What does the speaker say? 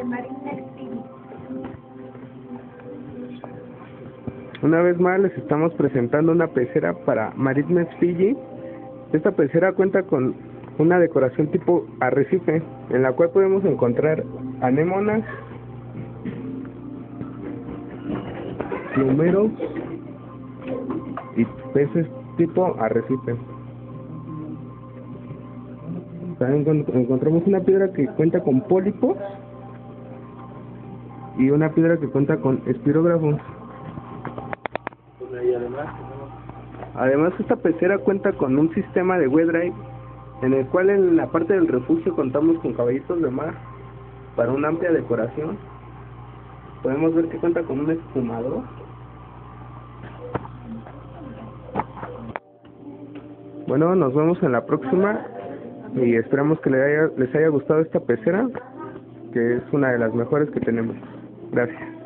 Maritmex Fiji. Una vez más les estamos presentando una pecera para Maritmex Fiji. Esta pecera cuenta con una decoración tipo arrecife, en la cual podemos encontrar anémonas, plumeros y peces tipo arrecife. También encontramos una piedra que cuenta con pólipos y una piedra que cuenta con espirógrafos. Además, esta pecera cuenta con un sistema de wet dry, en el cual en la parte del refugio contamos con caballitos de mar para una amplia decoración. Podemos ver que cuenta con un esfumador. Bueno, nos vemos en la próxima y esperamos que les haya gustado esta pecera, que es una de las mejores que tenemos. Gracias.